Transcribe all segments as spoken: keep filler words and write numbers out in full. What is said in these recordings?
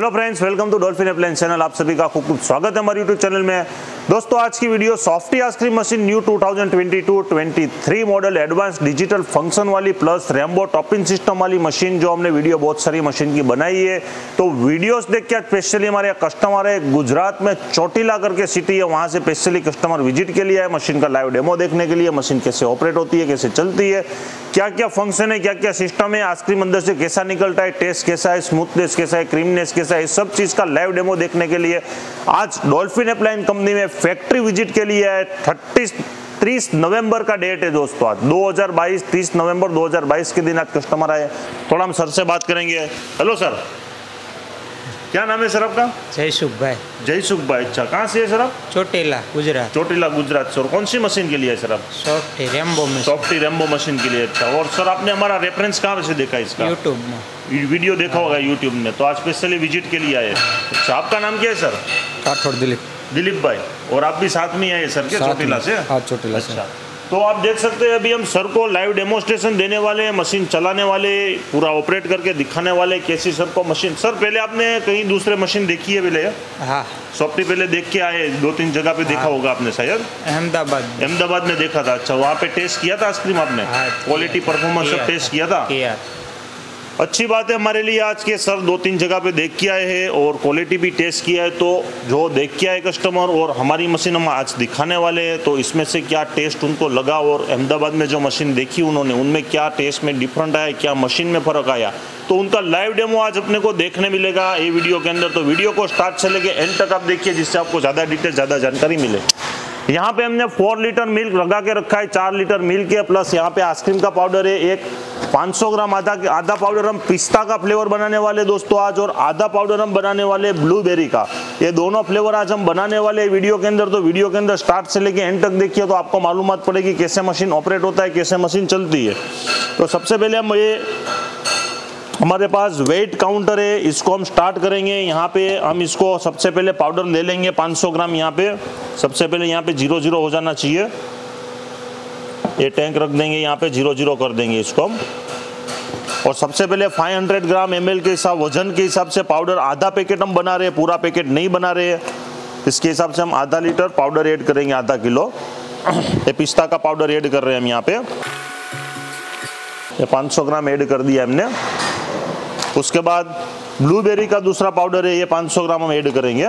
Hello friends, welcome to Dolphin appliance channel. आप सभी का खूब खूब स्वागत है हमारे यूट्यूब चैनल में। दोस्तों, आज की video softy ice cream machine new two thousand twenty two twenty three model advance digital function वाली प्लस रेम्बो टॉपिंग सिस्टम वाली मशीन, जो हमने वीडियो बहुत सारी मशीन की बनाई है। तो वीडियोस देख के स्पेशली हमारे कस्टमर है गुजरात में चोटीला करके सिटी है, वहां से स्पेशली कस्टमर विजिट के लिए आए मशीन का लाइव डेमो देखने के लिए। मशीन कैसे ऑपरेट होती है, कैसे चलती है, क्या क्या फंक्शन है, क्या क्या सिस्टम है, आइसक्रीम अंदर से कैसा निकलता है, टेस्ट कैसा है, स्मूथनेस कैसा है, क्रीमनेस कैसा है, सब चीज का लाइव डेमो देखने के लिए आज डॉल्फिन अप्लायंस कंपनी में फैक्ट्री विजिट के लिए है। तीस तीस नवंबर का डेट है दोस्तों, आज दो हज़ार बाईस तीस नवंबर दो हज़ार बाईस के दिन आज कस्टमर आए। थोड़ा हम सर से बात करेंगे। हेलो सर, क्या नाम है सर आपका? जयसुख भाई। जयसुख भाई, अच्छा कहाँ से है सर आप? चोटीला गुजरात। चोटीला गुजरात से। और कौन सी मशीन के लिए है सर आप? Softy Rambo machine. Softy Rambo machine के लिए, अच्छा। और सर आपने हमारा रेफरेंस कहाँ से देखा इसका? यूट्यूब में वीडियो देखा होगा यूट्यूब में, तो आज स्पेशली विजिट के लिए आए। अच्छा, आपका नाम क्या है सर? राठौड़ दिलीप। दिलीप भाई, और आप भी साथ में आए सर के चोटीला से? हाँ, चोटीला से। अच्छा, तो आप देख सकते हैं अभी हम सर को लाइव डेमोस्ट्रेशन देने वाले, मशीन चलाने वाले, पूरा ऑपरेट करके दिखाने वाले कैसी सर को मशीन। सर पहले आपने कहीं दूसरे मशीन देखी है पहले? हाँ, सॉफ्टी पहले देख के आए, दो तीन जगह पे देखा हाँ। होगा आपने शायद। अहमदाबाद अहमदाबाद में देखा था। अच्छा, वहाँ पे टेस्ट किया था आइसक्रीम आपने? हाँ, क्वालिटी परफॉर्मेंस सब टेस्ट किया था? किया। अच्छी बात है हमारे लिए आज के सर दो तीन जगह पे देख के आए हैं और क्वालिटी भी टेस्ट किया है। तो जो देख के आए कस्टमर और हमारी मशीन हम आज दिखाने वाले हैं, तो इसमें से क्या टेस्ट उनको लगा और अहमदाबाद में जो मशीन देखी उन्होंने, उनमें क्या टेस्ट में डिफरेंट आया, क्या मशीन में फ़र्क आया, तो उनका लाइव डेमो आज अपने को देखने मिलेगा ये वीडियो के अंदर। तो वीडियो को स्टार्ट से लेके एंड तक आप देखिए, जिससे आपको ज़्यादा डिटेल, ज़्यादा जानकारी मिले। यहाँ पे हमने फोर लीटर मिल्क लगा के रखा है, चार लीटर मिल्क है, प्लस यहाँ पे आइसक्रीम का पाउडर है एक पाँच सौ ग्राम। आधा आधा पाउडर हम पिस्ता का फ्लेवर बनाने वाले दोस्तों आज, और आधा पाउडर हम बनाने वाले ब्लूबेरी का। ये दोनों फ्लेवर आज हम बनाने वाले वीडियो के अंदर। तो वीडियो के अंदर स्टार्ट से लेके एंड तक देखिए, तो आपको मालूमात पड़ेगी कैसे मशीन ऑपरेट होता है, कैसे मशीन चलती है। तो सबसे पहले हम ये हमारे पास वेट काउंटर है, इसको हम स्टार्ट करेंगे। यहाँ पे हम इसको सबसे पहले पाउडर ले लेंगे पाँच सौ ग्राम। यहाँ पे सबसे पहले यहाँ पे जीरो जीरो हो जाना चाहिए। ये टैंक रख देंगे, यहाँ पे जीरो जीरो कर देंगे इसको हम। और सबसे पहले पाँच सौ ग्राम एम एल के हिसाब, वजन के हिसाब से पाउडर आधा पैकेट हम बना रहे हैं, पूरा पैकेट नहीं बना रहे हैं। इसके हिसाब से हम आधा लीटर पाउडर ऐड करेंगे, आधा किलो। ये पिस्ता का पाउडर ऐड कर रहे हैं हम यहाँ पे। ये पाँच सौ ग्राम ऐड कर दिया हमने। उसके बाद ब्लूबेरी का दूसरा पाउडर है, ये पाँच सौ ग्राम हम ऐड करेंगे।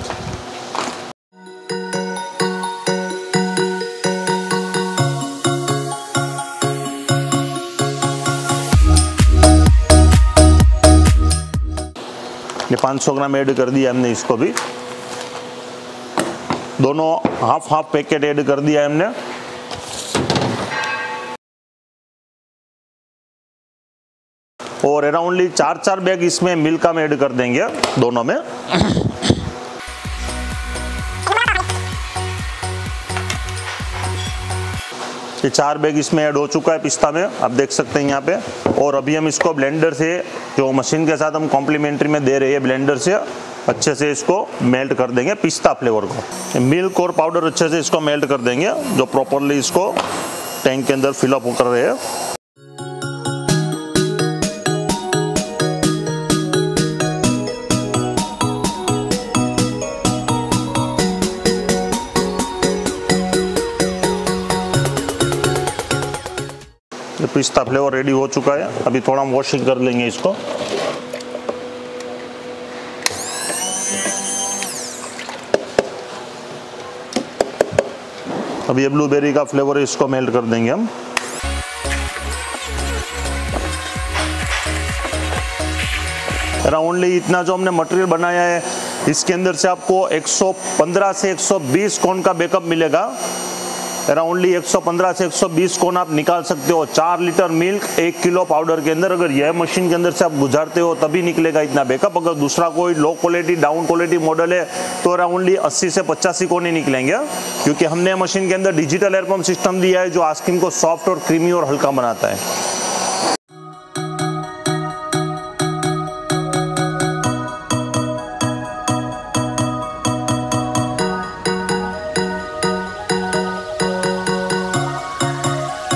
ये पाँच सौ ग्राम ऐड कर दिया हमने, इसको भी दोनों हाफ हाफ पैकेट ऐड कर दिया है हमने। और अराउंडली चार चार बैग इसमें मिल्क का ऐड कर देंगे दोनों में। ये चार बैग इसमें ऐड हो चुका है पिस्ता में, आप देख सकते हैं यहाँ पे। और अभी हम इसको ब्लेंडर से, जो मशीन के साथ हम कॉम्प्लीमेंट्री में दे रहे हैं, ब्लेंडर से अच्छे से इसको मेल्ट कर देंगे पिस्ता फ्लेवर को। मिल्क और पाउडर अच्छे से इसको मेल्ट कर देंगे, जो प्रॉपरली इसको टैंक के अंदर फिलअप कर रहे हैं। पिस्ता फ्लेवर रेडी हो चुका है। अभी थोड़ा हम वॉशिंग कर लेंगे इसको। अभी ये ब्लूबेरी का फ्लेवर है, इसको मेल्ट कर देंगे हम। अराउंडली इतना जो हमने मटेरियल बनाया है, इसके अंदर से आपको एक सौ पंद्रह से एक सौ बीस कोन का बैकअप मिलेगा। अराउंडली एक सौ पंद्रह से एक सौ बीस कोन आप निकाल सकते हो। चार लीटर मिल्क एक किलो पाउडर के अंदर, अगर यह मशीन के अंदर से आप गुजारते हो तभी निकलेगा इतना बैकअप। अगर दूसरा कोई low quality down quality model है तो अराउंडली अस्सी से पचासी कोन ही निकलेंगे, क्योंकि हमने मशीन के अंदर डिजिटल एयर पंप सिस्टम दिया है, जो आइसक्रीम को सॉफ्ट और क्रीमी और हल्का बनाता है।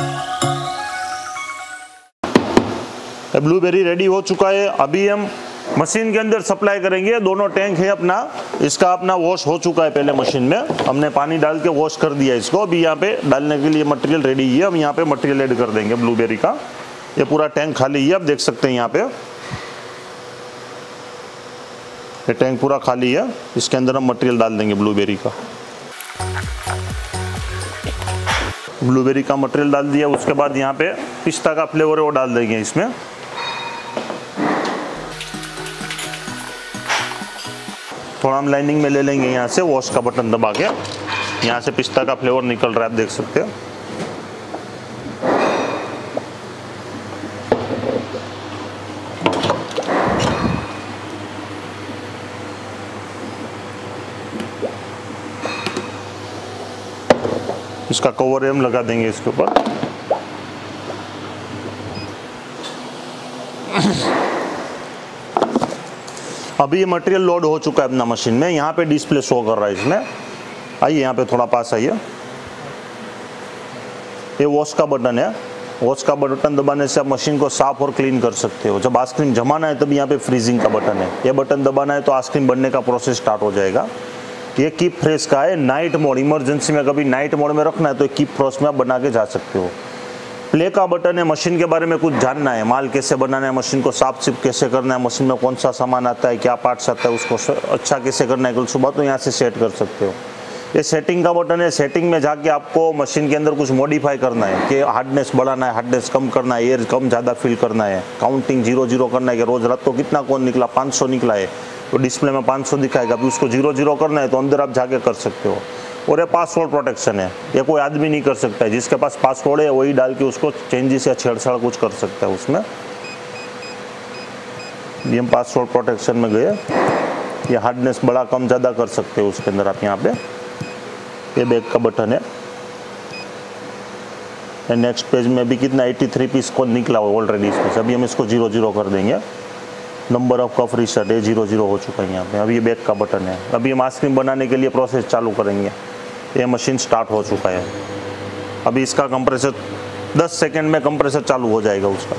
ब्लूबेरी रेडी हो चुका है। अभी हम मशीन के अंदर सप्लाई करेंगे। दोनों टैंक है अपना, इसका अपना वॉश हो चुका है पहले मशीन में, हमने पानी डाल के वॉश कर दिया इसको। अभी यहाँ पे डालने के लिए मटेरियल रेडी है, हम यहाँ पे मटेरियल ऐड कर देंगे ब्लूबेरी का। ये पूरा टैंक खाली है, आप देख सकते हैं यहाँ पे ये टैंक पूरा खाली है। इसके अंदर हम मटेरियल डाल देंगे ब्लूबेरी का। ब्लूबेरी का मटेरियल डाल दिया, उसके बाद यहाँ पे पिस्ता का फ्लेवर है वो डाल देंगे इसमें। थोड़ा हम लाइनिंग में ले लेंगे यहाँ से, वॉश का बटन दबा के। यहाँ से पिस्ता का फ्लेवर निकल रहा है, आप देख सकते हैं। इसका कवर हम लगा देंगे इसके ऊपर। अभी ये मटेरियल लोड हो चुका है अपना मशीन में, यहाँ पे डिस्प्ले शो कर रहा है इसमें। आइए यहाँ पे थोड़ा पास आइए, ये वॉश का बटन है। वॉश का बटन दबाने से आप मशीन को साफ और क्लीन कर सकते हो। जब आइसक्रीम जमाना है तब यहाँ पे फ्रीजिंग का बटन है, ये बटन दबाना है तो आइसक्रीम बनने का प्रोसेस स्टार्ट हो जाएगा। ये कीप फ्रेश का है, नाइट मोड, इमरजेंसी में कभी नाइट मोड में रखना है तो कीप फ्रेश में आप बना के जा सकते हो। प्ले का बटन है, मशीन के बारे में कुछ जानना है, माल कैसे बनाना है, मशीन को साफ सिफ कैसे करना है, मशीन में कौन सा सामान आता है, क्या पार्ट्स आता है, उसको अच्छा कैसे करना है कल सुबह, तो यहाँ से सेट कर सकते हो। ये सेटिंग का बटन है, सेटिंग में जाके आपको मशीन के अंदर कुछ मॉडिफाई करना है कि हार्डनेस बढ़ाना है, हार्डनेस कम करना है, एयर कम ज़्यादा फिल करना है, काउंटिंग जीरो जीरो करना है कि रोज़ रात को कितना कौन निकला, पाँच सौ निकला है तो डिस्प्ले में पाँच सौ दिखाएगा, अभी उसको जीरो जीरो करना है तो अंदर आप जाके कर सकते हो। और ये पासवर्ड प्रोटेक्शन है, ये कोई आदमी नहीं कर सकता है, जिसके पास पासवर्ड है वही डाल के उसको चेंजेस या छेड़छाड़ कुछ कर सकता है उसमें। ये हम पासवर्ड प्रोटेक्शन में गए, ये हार्डनेस बड़ा कम ज़्यादा कर सकते हो उसके अंदर आप। यहाँ पे ये बैक का बटन है, नेक्स्ट पेज में भी कितना तिरासी पीस को निकला हुआ ऑलरेडी इसमें से, अभी हम इसको जीरो जीरो कर देंगे। नंबर ऑफ कप रिसेट है, जीरो जीरो हो चुका है यहाँ पे। अभी ये बैक का बटन है, अभी हम आइसक्रीम बनाने के लिए प्रोसेस चालू करेंगे। ये मशीन स्टार्ट हो चुका है, अभी इसका कंप्रेसर दस सेकंड में कंप्रेसर चालू हो जाएगा उसका।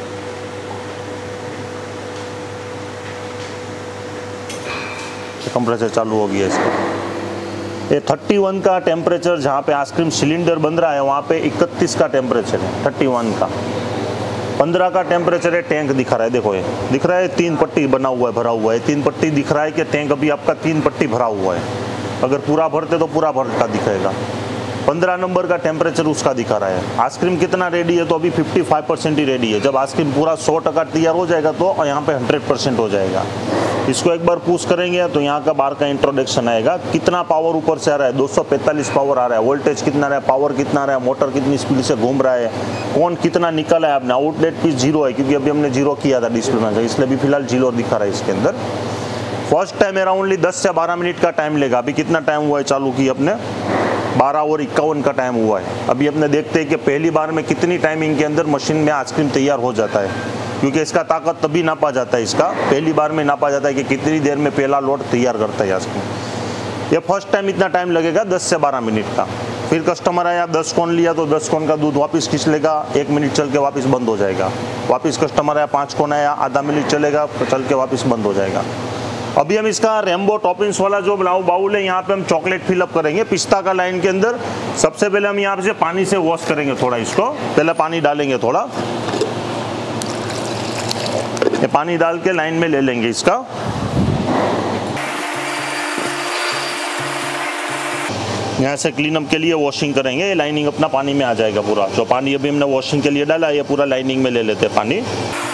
कंप्रेसर चालू हो गया इसका। ये इकतीस का टेम्परेचर, जहाँ पे आइसक्रीम सिलेंडर बन रहा है वहाँ पे इकतीस का टेम्परेचर है, इकतीस का। पंद्रह का टेम्परेचर है, टैंक दिखा रहा है, देखो ये दिख रहा है तीन पट्टी बना हुआ है, भरा हुआ है, तीन पट्टी दिख रहा है कि टैंक अभी आपका तीन पट्टी भरा हुआ है। अगर पूरा भरते तो पूरा भर का दिखेगा। पंद्रह नंबर का टेम्परेचर उसका दिखा रहा है। आइसक्रीम कितना रेडी है, तो अभी पचपन परसेंट ही रेडी है। जब आइसक्रीम पूरा सौ टका तैयार हो जाएगा तो यहाँ पे सौ परसेंट हो जाएगा। इसको एक बार पुश करेंगे तो यहाँ का बार का इंट्रोडक्शन आएगा, कितना पावर ऊपर से आ रहा है, दो सौ पैंतालीस पावर आ रहा है, वोल्टेज कितना रहा है, पावर कितना रहा है, मोटर कितनी स्पीड से घूम रहा है, कौन कितना निकला है। आपने आउटलेट पीस जीरो है क्योंकि अभी हमने जीरो किया था डिस्प्ले में, इसलिए भी फिलहाल जीरो दिखा रहा है इसके अंदर। फर्स्ट टाइम अराउंडली दस से बारह मिनट का टाइम लेगा। अभी कितना टाइम हुआ है चालू की अपने, बारह और इक्यावन का टाइम हुआ है। अभी अपने देखते हैं कि पहली बार में कितनी टाइमिंग के अंदर मशीन में आइसक्रीम तैयार हो जाता है, क्योंकि इसका ताकत तभी नापा जाता है, इसका पहली बार में नापा जाता है कि कितनी देर में पहला लोड तैयार करता है आइसक्रीम। ये फर्स्ट टाइम इतना टाइम लगेगा दस से बारह मिनट का। फिर कस्टमर आया, दस कोन लिया तो दस कोन का दूध वापस खींच लेगा, एक मिनट चल के वापस बंद हो जाएगा। वापस कस्टमर आया, पाँच कोन आया, आधा मिनट चलेगा तो चल के वापस बंद हो जाएगा। अभी हम इसका रेम्बो टॉपिंग्स वाला जो बाउल है यहाँ पे हम चॉकलेट फिलअप करेंगे पिस्ता का लाइन के अंदर। सबसे पहले हम यहाँ से पानी से वॉश करेंगे थोड़ा इसको, पहले पानी डालेंगे थोड़ा, ये पानी डाल के लाइन में ले लेंगे इसका। यहाँ से क्लीनअप के लिए वॉशिंग करेंगे, ये लाइनिंग अपना पानी में आ जाएगा पूरा। जो पानी अभी हमने वॉशिंग के लिए डाला है ये पूरा लाइनिंग में ले लेते हैं पानी।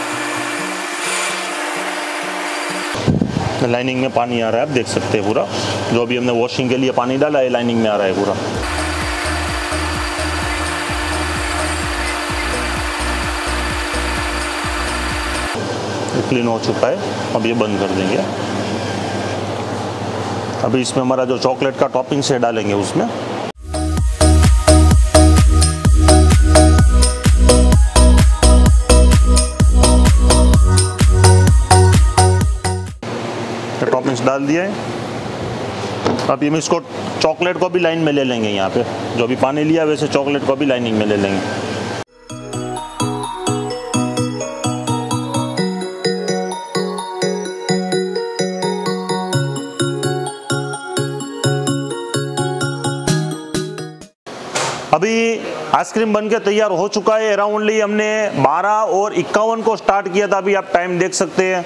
लाइनिंग में पानी आ रहा है, आप देख सकते हैं पूरा। जो अभी हमने वॉशिंग के लिए पानी डाला है लाइनिंग में आ रहा है पूरा। क्लीन हो चुका है, अब ये बंद कर देंगे। अभी इसमें हमारा जो चॉकलेट का टॉपिंग से डालेंगे उसमें। टॉपिंग्स डाल दिए। अभी हम इसको चॉकलेट को भी लाइन में ले लेंगे, यहाँ पे जो भी पानी लिया वैसे चॉकलेट को भी लाइनिंग में ले लेंगे। अभी आइसक्रीम बन के तैयार हो चुका है। अराउंडली हमने बारह और इक्यावन को स्टार्ट किया था। अभी आप टाइम देख सकते हैं,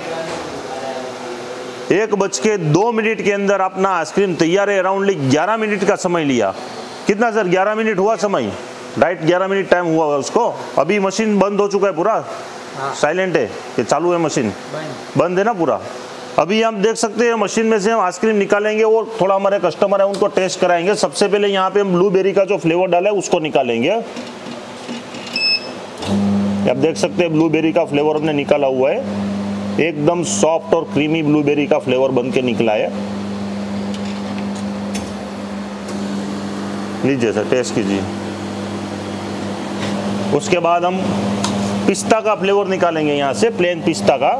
एक बज के दो मिनट के अंदर अपना आइसक्रीम तैयार है। अराउंडली ग्यारह मिनट का समय लिया। कितना सर? ग्यारह मिनट हुआ समय, राइट, ग्यारह मिनट टाइम हुआ उसको। अभी मशीन बंद हो चुका है पूरा, साइलेंट है कि चालू है? मशीन बंद है ना पूरा। अभी हम देख सकते हैं मशीन में से हम आइसक्रीम निकालेंगे और थोड़ा हमारे कस्टमर है उनको टेस्ट कराएंगे। सबसे पहले यहाँ पे हम ब्लूबेरी का जो फ्लेवर डाला है उसको निकालेंगे। आप देख सकते हैं ब्लूबेरी का फ्लेवर हमने निकाला हुआ है, एकदम सॉफ्ट और क्रीमी ब्लूबेरी का फ्लेवर बन के निकला है। लीजिए सर, टेस्ट कीजिए। उसके बाद हम पिस्ता का फ्लेवर निकालेंगे यहाँ से, प्लेन पिस्ता का।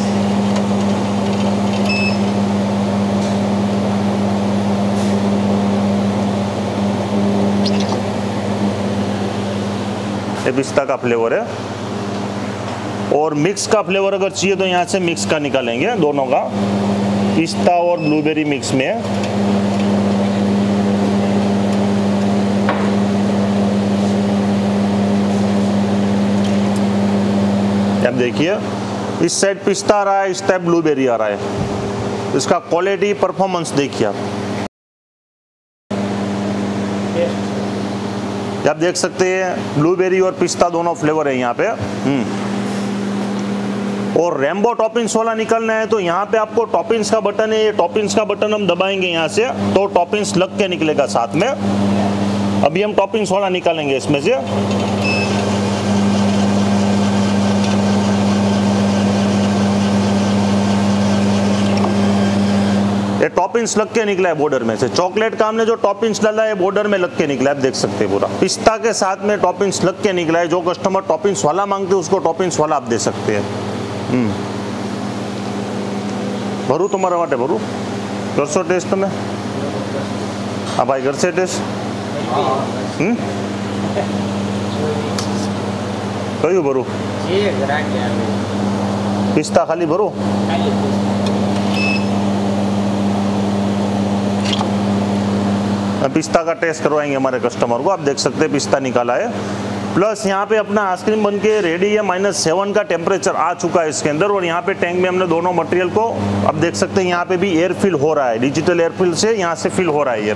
ये पिस्ता का फ्लेवर है। और मिक्स का फ्लेवर अगर चाहिए तो यहाँ से मिक्स का निकालेंगे, दोनों का, पिस्ता और ब्लूबेरी मिक्स में। अब देखिए, इस साइड पिस्ता आ रहा है, इस टाइप ब्लूबेरी आ रहा है। इसका क्वालिटी परफॉर्मेंस देखिए आप आप देख सकते हैं ब्लूबेरी और पिस्ता दोनों फ्लेवर है यहाँ पे। हम्म और रेम्बो टॉपिंग्स वाला निकलना है तो यहाँ पे आपको टॉपिंग्स का बटन है, ये टॉपिंग्स का बटन हम दबाएंगे यहाँ से तो टॉपिंग्स लग के निकलेगा साथ में। अभी हम टॉपिंग्स वाला निकालेंगे इसमें से। ये टॉपिंग्स लग के निकला है बॉर्डर में से। चॉकलेट का हमने जो टॉपिंग्स डाला है बॉर्डर में लग के निकला है, आप देख सकते हैं पूरा। पिस्ता के साथ में टॉपिंग्स लग के निकला है। जो कस्टमर टॉपिंग्स वाला मांगते हैं उसको टॉपिंग्स वाला आप दे सकते हैं। हम्म भरू तुम्हारा वाटे भरू कर सो टेस्ट तुम्हें। हाँ भाई, घर से टेस्ट। हम्म कहियो भरू पिस्ता खाली भरू। पिस्ता का टेस्ट करवाएंगे हमारे कस्टमर को। आप देख सकते हैं पिस्ता निकाला है। प्लस यहाँ पे अपना आइसक्रीम बन के रेडी है। माइनस सेवन का टेम्परेचर आ चुका है इसके अंदर। और यहाँ पे टैंक में हमने दोनों मटेरियल को, आप देख सकते हैं यहाँ पे भी एयर फिल हो रहा है, डिजिटल एयर फिल से यहाँ से फिल हो रहा है एयर।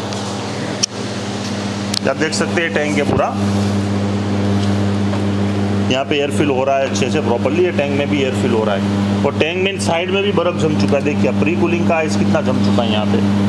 आप देख सकते हैं टैंक है पूरा, यहाँ पे एयर फिल हो रहा है अच्छे से प्रॉपर्ली। ये टैंक में भी एयर फिल हो रहा है। और टैंक में साइड में भी बर्फ जम चुका है। देखिए प्री कूलिंग का आइस कितना जम चुका है यहाँ पे।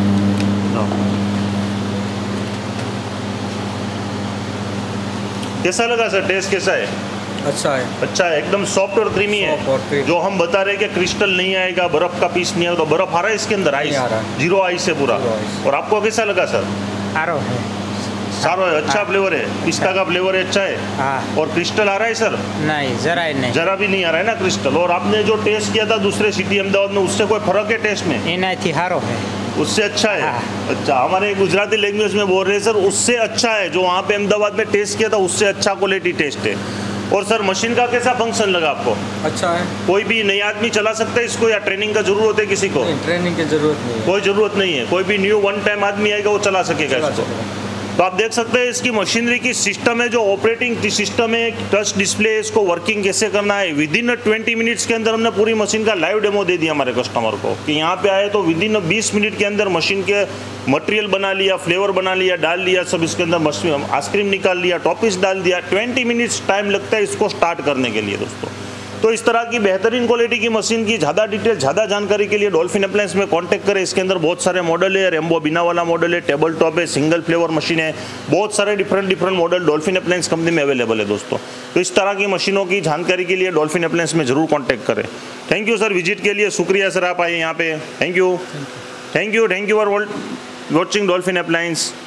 कैसा लगा सर? टेस्ट कैसा है? अच्छा है। अच्छा है, एकदम सॉफ्ट और क्रीमी है। जो हम बता रहे हैं कि क्रिस्टल नहीं आएगा, बर्फ का पीस नहीं आएगा, तो बर्फ आ रहा है इसके अंदर, आइस जीरो आइस है पूरा। और आपको कैसा लगा सर? सारो है, सारो है, अच्छा फ्लेवर है, पिस्ता का फ्लेवर है, अच्छा है। और क्रिस्टल आ रहा है सर? नहीं, जरा ही नहीं, जरा भी नहीं आ रहा है ना क्रिस्टल। और आपने जो टेस्ट किया था दूसरे सिटी अहमदाबाद में, उससे कोई फर्क है टेस्ट में? नहीं, हारो है, उससे अच्छा है। अच्छा, हमारे गुजराती लैंग्वेज में बोल रहे हैं सर, उससे अच्छा है। जो वहाँ पे अहमदाबाद में टेस्ट किया था उससे अच्छा क्वालिटी टेस्ट है। और सर मशीन का कैसा फंक्शन लगा आपको? अच्छा है। कोई भी नई आदमी चला सकता है इसको या ट्रेनिंग का जरूरत है किसी को? नहीं, ट्रेनिंग की जरूरत नहीं है। कोई जरूरत नहीं है। कोई भी न्यू वन टाइम आदमी आएगा वो चला सकेगा चला इसको। सकेगा। तो आप देख सकते हैं इसकी मशीनरी की सिस्टम है, जो ऑपरेटिंग सिस्टम है, टच डिस्प्ले, इसको वर्किंग कैसे करना है। विद इन ट्वेंटी मिनट्स के अंदर हमने पूरी मशीन का लाइव डेमो दे दिया हमारे कस्टमर को कि यहाँ पे आए तो विद इन बीस मिनट के अंदर मशीन के मटेरियल बना लिया, फ्लेवर बना लिया, डाल लिया, सब इसके अंदर मशीन आइसक्रीम निकाल लिया, टॉपिस डाल दिया। ट्वेंटी मिनट्स टाइम लगता है इसको स्टार्ट करने के लिए दोस्तों। तो इस तरह की बेहतरीन क्वालिटी की मशीन की ज़्यादा डिटेल, ज़्यादा जानकारी के लिए डॉल्फिन अप्लायंस में कांटेक्ट करें। इसके अंदर बहुत सारे मॉडल है, रेम्बो बिना वाला मॉडल है, टेबल टॉप है, सिंगल फ्लेवर मशीन है, बहुत सारे different different model Dolphin appliance company में अवेलेबल है दोस्तों। तो इस तरह की मशीनों की जानकारी के लिए डॉल्फिन अप्लायंस में जरूर कॉन्टैक्ट करें। थैंक यू सर विजिट के लिए, शुक्रिया सर आप आए यहाँ पे। Thank you thank you thank you for watching Dolphin appliance.